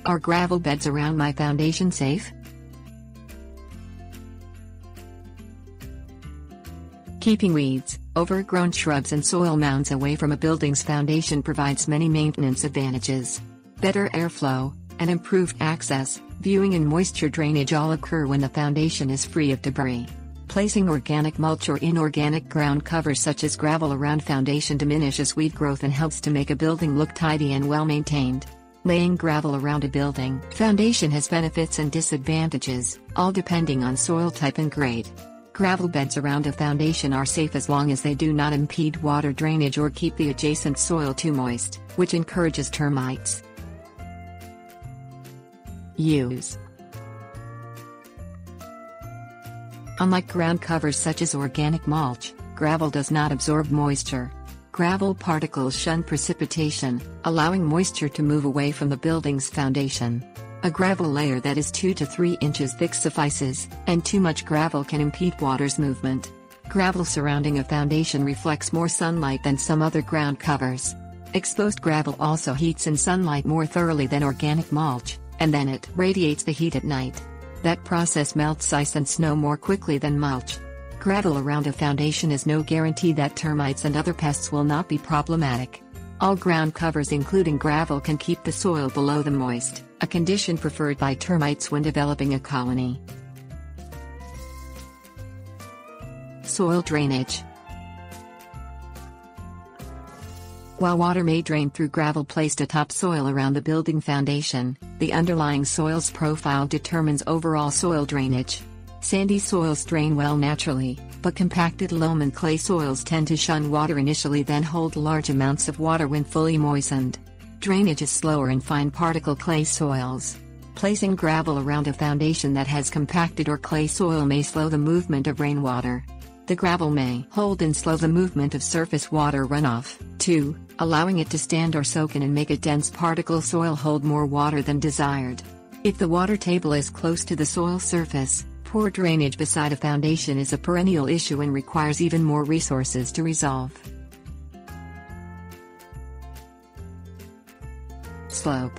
Are gravel beds around my foundation safe? Keeping weeds, overgrown shrubs and soil mounds away from a building's foundation provides many maintenance advantages. Better airflow and improved access, viewing and moisture drainage all occur when the foundation is free of debris. Placing organic mulch or inorganic ground cover such as gravel around foundation diminishes weed growth and helps to make a building look tidy and well maintained. Laying gravel around a building foundation has benefits and disadvantages, all depending on soil type and grade. Gravel beds around a foundation are safe as long as they do not impede water drainage or keep the adjacent soil too moist, which encourages termites. Use. Unlike ground covers such as organic mulch, gravel does not absorb moisture. Gravel particles shun precipitation, allowing moisture to move away from the building's foundation. A gravel layer that is 2 to 3 inches thick suffices, and too much gravel can impede water's movement. Gravel surrounding a foundation reflects more sunlight than some other ground covers. Exposed gravel also heats in sunlight more thoroughly than organic mulch, and then it radiates the heat at night. That process melts ice and snow more quickly than mulch. Gravel around a foundation is no guarantee that termites and other pests will not be problematic. All ground covers including gravel can keep the soil below the moist, a condition preferred by termites when developing a colony. Soil drainage. While water may drain through gravel placed atop soil around the building foundation, the underlying soil's profile determines overall soil drainage. Sandy soils drain well naturally, but compacted loam and clay soils tend to shun water initially then hold large amounts of water when fully moistened. Drainage is slower in fine particle clay soils. Placing gravel around a foundation that has compacted or clay soil may slow the movement of rainwater. The gravel may hold and slow the movement of surface water runoff, too, allowing it to stand or soak in and make a dense particle soil hold more water than desired. If the water table is close to the soil surface, poor drainage beside a foundation is a perennial issue and requires even more resources to resolve. Slope.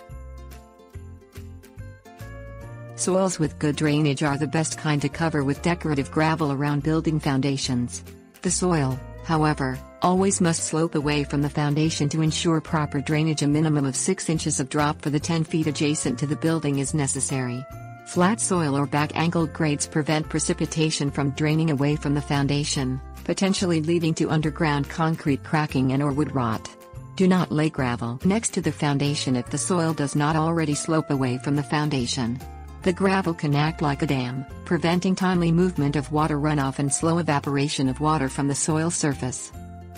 Soils with good drainage are the best kind to cover with decorative gravel around building foundations. The soil, however, always must slope away from the foundation to ensure proper drainage. A minimum of 6 inches of drop for the 10 feet adjacent to the building is necessary. Flat soil or back-angled grades prevent precipitation from draining away from the foundation, potentially leading to underground concrete cracking and/or wood rot. Do not lay gravel next to the foundation if the soil does not already slope away from the foundation. The gravel can act like a dam, preventing timely movement of water runoff and slow evaporation of water from the soil surface.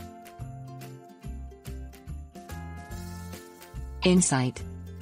Insight.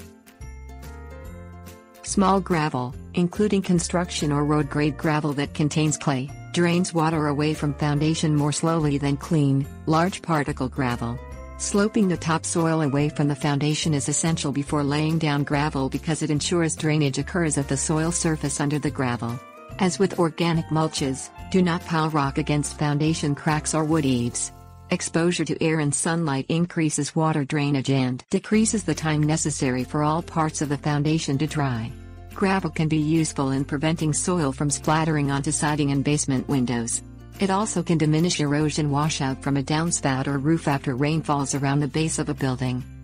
Small gravel, including construction or road-grade gravel that contains clay, drains water away from foundation more slowly than clean, large particle gravel. Sloping the topsoil away from the foundation is essential before laying down gravel because it ensures drainage occurs at the soil surface under the gravel. As with organic mulches, do not pile rock against foundation cracks or wood eaves. Exposure to air and sunlight increases water drainage and decreases the time necessary for all parts of the foundation to dry. Gravel can be useful in preventing soil from splattering onto siding and basement windows. It also can diminish erosion washout from a downspout or roof after rain falls around the base of a building.